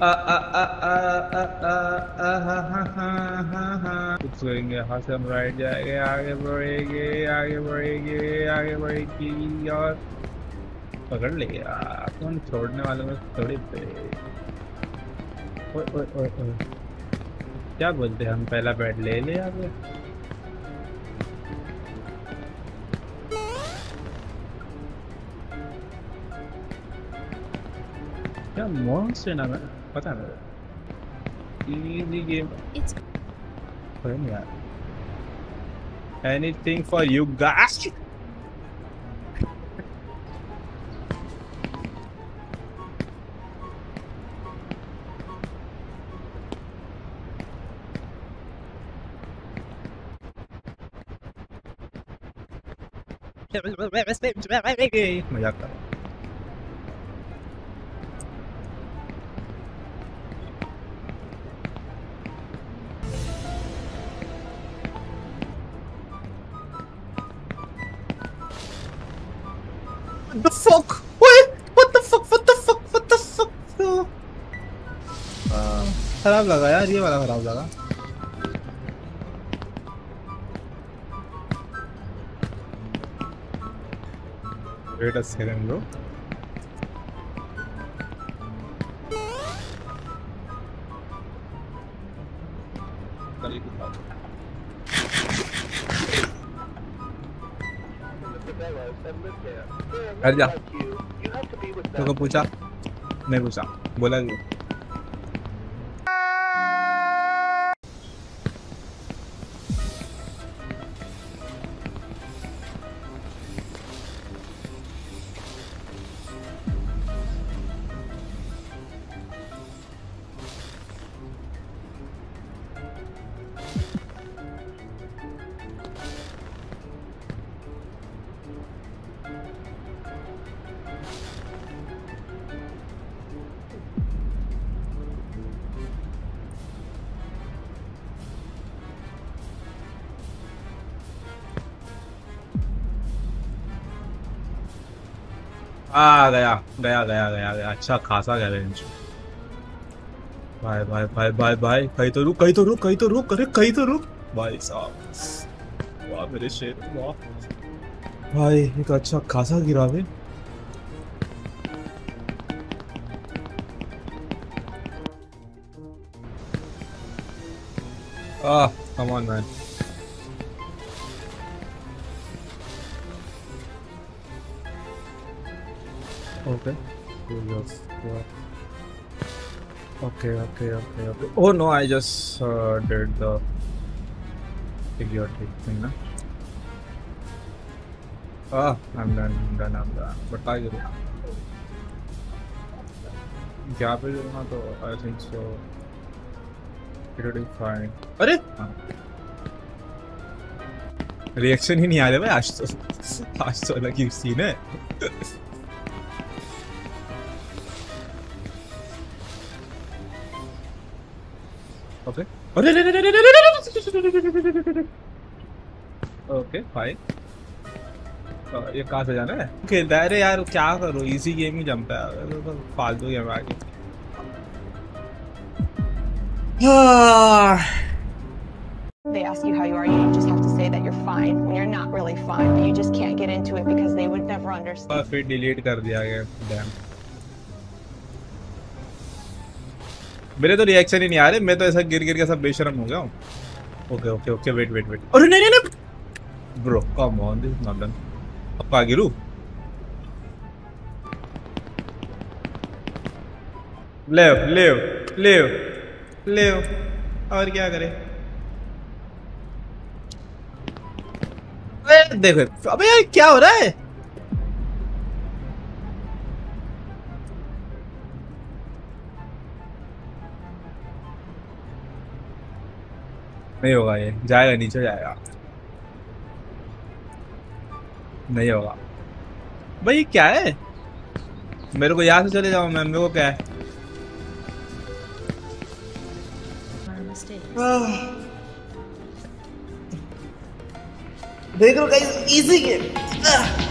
कुछ करेंगे, यहाँ से हम राइट जाएंगे, आगे बढ़ेंगे, आगे बढ़ेंगे, आगे बढ़ेगी और पकड़ ले यार, कौन छोड़ने वाले में थोड़ी पे। ओए ओए ओए ओए, क्या बोलते हैं हम, पहला बेड ले ले आगे। क्या मॉन्स्टर नाम है, पता नहीं। इजी गेम नहीं यार। Anything for you guys. मजाक कर। The fuck? What the fuck? What the fuck? What the fuck? खराब लगा यार, ये वाला खराब लगा। Wait a second bro. हट जा। तो पूछा नहीं, पूछा बोला नहीं। गया गया गया गया गया, अच्छा खासा गया रेंज। भाई भाई भाई भाई भाई, कहीं तो रुक, कहीं तो रुक, कहीं तो रुक, अरे कहीं तो रुक भाई साहब। वाह मेरे शेर, वाह भाई, एक अच्छा खासा गिरा भाई। Come on man. Okay. Okay. Oh no, I just did the idiotic thing, na? I'm done. But I do. यहाँ पे जो ना तो I think so. It will be fine. अरे? रिएक्शन ही नहीं आ रहा भाई, आज तो अलग ही सीन है। Okay okay fine. ये कहाँ से जाना है? खेलता है रे यार, क्या करो, इजी गेम ही जमता है तो फालतू गेम आगे। They ask you how you are, you just have to say that you're fine when you're not really fine, but you just can't get into it because they would never understand. फिर delete कर दिया गया। Dam, मेरे तो reaction ही नहीं आ रहे, मैं तो ऐसा गिर के सब बेशरम हो गया हूँ। Okay wait. अरे नहीं bro, come on, this is not done. अब कहाँ गिरूं? ले और क्या करे? देखो अबे यार क्या हो रहा है? नहीं होगा, ये जाएगा, नीचे जाएगा, नहीं होगा भाई। क्या है, मेरे को यहाँ से चले जाओ, मैं मेरे को क्या है? देख लो गाइस, इजी गेम।